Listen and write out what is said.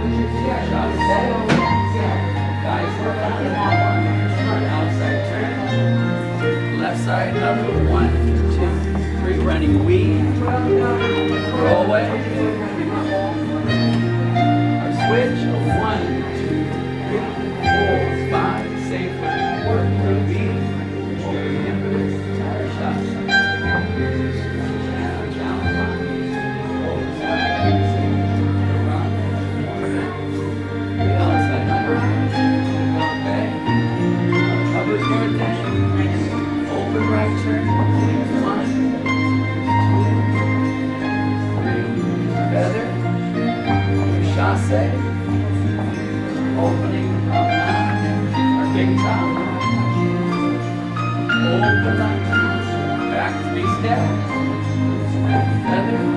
Outside turn. Left side up. 1, 2, 3. Running weave. Roll away. Switch. 1, 2, 3, 4, 5. Same foot. Work. Weave. Open hip. Tire shots. Open right turn. 1, 2, 3. Feather. Chasse. Opening up now. Our big top. Open right turn. Back 3 steps. Feather.